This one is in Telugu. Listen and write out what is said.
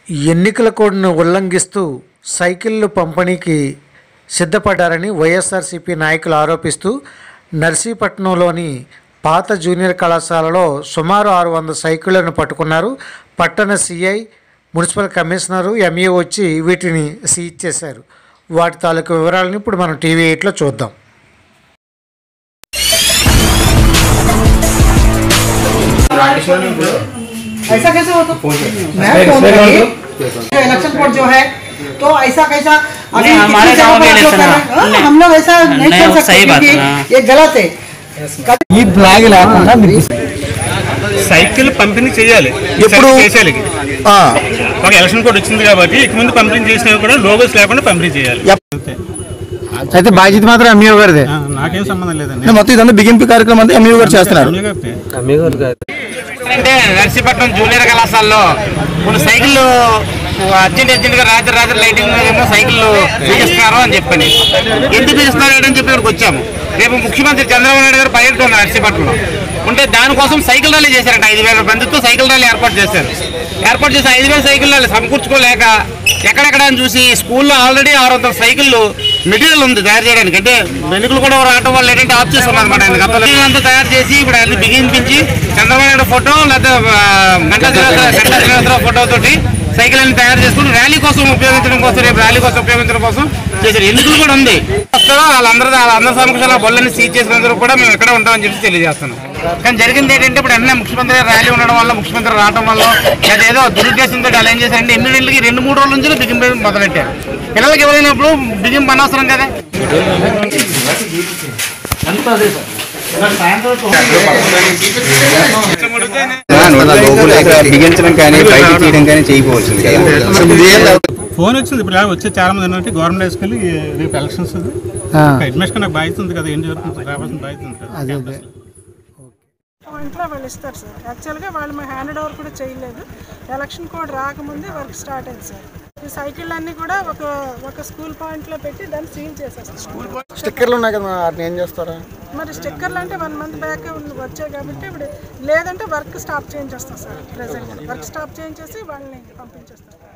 ఎన్నికల కోడ్ను ఉల్లంఘిస్తూ సైకిళ్లు పంపిణీకి సిద్ధపడ్డారని వైఎస్ఆర్సీపీ నాయకులు ఆరోపిస్తూ నర్సీపట్నంలోని పాత జూనియర్ కళాశాలలో సుమారు 600 సైకిళ్లను పట్టుకున్నారు. పట్టణ సిఐ, మున్సిపల్ కమిషనరు, ఎంఈఓ వచ్చి వీటిని సీజ్ చేశారు. వాటి తాలూకు వివరాలను ఇప్పుడు మనం టీవీ 8లో చూద్దాం. ऐसा कैसे हो? तो मैं फोन करके इलेक्शन कोड जो है तो ऐसा कैसा अभी हमारे गांव में इलेक्शन है, हम लोग ऐसा नहीं कर सकते क्योंकि ये गलत है. ఈ ఫ్లాగ్ లేకుండా సైకిల్ పంపిణీ చేయాలి. ఎప్పుడు చేయాలి? ఒక ఎలక్షన్ కోడ్ వచ్చింది కాబట్టి ఇక ముందు పంపిణీ చేసినవి కూడా లోగోస్ లేకుండా పంపిణీ చేయాలి. అయితే బాధ్యత మాత్రం ఎంఈఓ గారిదే. నాకేం సంబంధం లేదండి. మొత్తం ఇదంతా బిగింపు కార్యక్రమం అంతా ఎంఈఓ గారు చేస్తున్నారు. అంటే నర్సీపట్నం జూనియర్ కళాశాలలో కొన్ని సైకిళ్ళు అర్జెంట్గా రాత్రి లైటింగ్ సైకిళ్ళు బిగిస్తున్నారు అని చెప్పని ఎందుకు బిగిస్తున్నారు అని చెప్పి ఇక్కడికి వచ్చాము. రేపు ముఖ్యమంత్రి చంద్రబాబు నాయుడు గారు పర్యటన ఉన్నారు నర్సీపట్నంలో. ఉంటే దానికోసం సైకిల్ ర్యాలీ చేశారంట. 5,000 మందితో సైకిల్ ర్యాలీ ఏర్పాటు చేసి 5,000 సైకిల్ ర్యాలీ సమకూర్చుకోలేక ఎక్కడెక్కడ అని చూసి స్కూల్లో ఆల్రెడీ 600 సైకిళ్ళు మెటీరియల్ ఉంది తయారు చేయడానికి. అంటే వెనుకలు కూడా రావడం వల్ల ఏంటంటే ఆఫ్ చేస్తున్నారు అనమాట. అంతా తయారు చేసి ఇప్పుడు అన్ని బిగింపించి చంద్రబాబు నాయుడు ఫోటో లేదా గంటా ఫోటో తోటి సైకిల్ అన్ని తయారు చేసుకుని ర్యాలీ కోసం ఉపయోగించడం కోసం, రేపు ర్యాలీ కోసం ఉపయోగించడం కోసం చేశారు. ఎన్నికలు కూడా ఉంది. వాళ్ళందరూ సమక్షంలో బొల్లని సీజ్ చేసినందుకు కూడా మేము ఎక్కడ ఉంటామని చెప్పి తెలియజేస్తున్నాం. కానీ జరిగింది ఏంటంటే ఇప్పుడు అన్నీ ముఖ్యమంత్రి ర్యాలీ ఉండడం వల్ల, ముఖ్యమంత్రి రావడం వల్ల ఏదో దురుద్దేశంతో అలా ఏం చేశారంటే ఎమ్మెల్యేలకి 2-3 రోజుల నుంచి బిగింపు మొదలెట్టారు. పిల్లలకి ఎవరైనప్పుడు బిగింపు అనవసరం కదా. బిగించడం కానీ బయట తీయడం కానీ చేయకపోవచ్చింది కదా. ఫోన్ వచ్చింది ఇప్పుడు వచ్చే చాలా మంది ఏంటంటే గవర్నమెంట్ హై స్కూల్ రేపు ఎలక్షన్స్ అడ్మిషన్ నాకు బాధ్యత ఉంది కదా, ఏం జరుగుతుంది రావాల్సిన బాధ్యత ఉంది కదా. ఇంట్లో వాళ్ళు ఇస్తారు సార్. యాక్చువల్గా వాళ్ళు మా హ్యాండ్ ఓవర్ కూడా చేయలేదు. ఎలక్షన్ కోడ్ రాకముందే వర్క్ స్టార్ట్ అయింది సార్. ఈ సైకిల్ అన్నీ కూడా ఒక స్కూల్ పాయింట్లో పెట్టి దాన్ని సీల్ చేసేస్తారు. స్టిక్కర్లు ఉన్నాయి కదా, వాటిని ఏం చేస్తారా? మరి స్టిక్కర్లు అంటే 1 మంత్ బ్యాక్ వచ్చాయి కాబట్టి ఇప్పుడు లేదంటే వర్క్ స్టాప్ చేయించేస్తాం సార్. ప్రెజెంట్ వర్క్ స్టాప్ చేయించేసి వాళ్ళని పంపించేస్తాం.